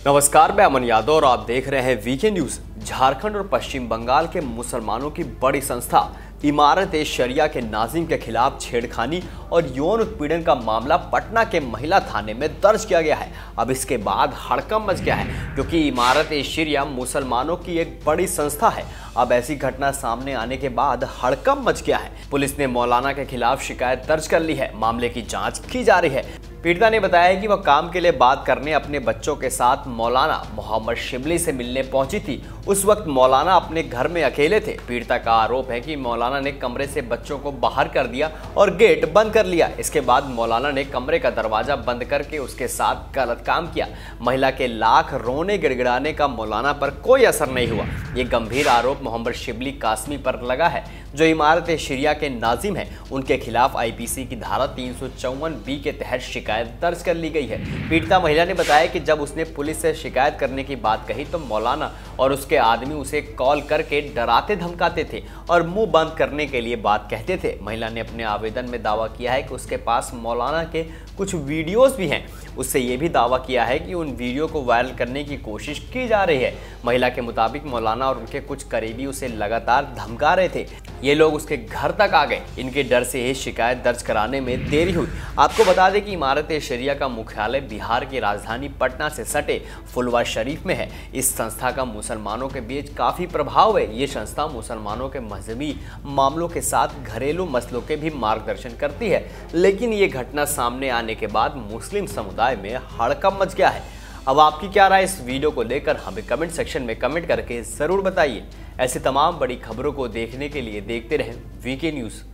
नमस्कार, मैं अमन यादव और आप देख रहे हैं वीके न्यूज। झारखंड और पश्चिम बंगाल के मुसलमानों की बड़ी संस्था इमारत-ए-शरिया के नाजिम के खिलाफ छेड़खानी और यौन उत्पीड़न का मामला पटना के महिला थाने में दर्ज किया गया है। अब इसके बाद हड़कंप मच गया है क्योंकि इमारत-ए-शरिया मुसलमानों की एक बड़ी संस्था है। अब ऐसी घटना सामने आने के बाद हड़कंप मच गया है। पुलिस ने मौलाना के खिलाफ शिकायत दर्ज कर ली है। मामले की जांच की जा रही है। पीड़िता ने बताया कि वह काम के लिए बात करने अपने बच्चों के साथ मौलाना मोहम्मद शिबली से मिलने पहुंची थी। उस वक्त मौलाना अपने घर में अकेले थे। पीड़िता का आरोप है कि मौलाना ने कमरे से बच्चों को बाहर कर दिया और गेट बंद कर लिया। इसके बाद मौलाना ने कमरे का दरवाजा बंद करके उसके साथ गलत काम किया। महिला के लाख रोने गिड़गिड़ाने का मौलाना पर कोई असर नहीं हुआ। ये गंभीर आरोप मोहम्मद शिबली कासमी पर लगा है, जो इमारत-ए-शरिया के नाजिम है। उनके खिलाफ आईपीसी की धारा 354B के तहत शिकायत दर्ज कर ली गई है। पीड़िता महिला ने बताया कि जब उसने पुलिस से शिकायत करने की बात कही तो मौलाना और उसके आदमी उसे कॉल करके डराते धमकाते थे और मुंह बंद करने के लिए बात कहते थे। महिला ने अपने आवेदन में दावा किया है कि उसके पास मौलाना के कुछ वीडियोस भी हैं। उससे ये भी दावा किया है कि उन वीडियो को वायरल करने की कोशिश की जा रही है। महिला के मुताबिक मौलाना और उनके कुछ करीबी उसे लगातार धमका रहे थे। ये लोग उसके घर तक आ गए। इनके डर से ही शिकायत दर्ज कराने में देरी हुई। आपको बता दें कि इमारत-ए-शरिया का मुख्यालय बिहार की राजधानी पटना से सटे फुलवा शरीफ में है। इस संस्था का मुसलमानों के बीच काफ़ी प्रभाव है। ये संस्था मुसलमानों के मजहबी मामलों के साथ घरेलू मसलों के भी मार्गदर्शन करती है। लेकिन ये घटना सामने आने के बाद मुस्लिम समुदाय में हड़कंप मच गया है। अब आपकी क्या राय इस वीडियो को लेकर हमें कमेंट सेक्शन में कमेंट करके ज़रूर बताइए। ऐसे तमाम बड़ी खबरों को देखने के लिए देखते रहें वीके न्यूज़।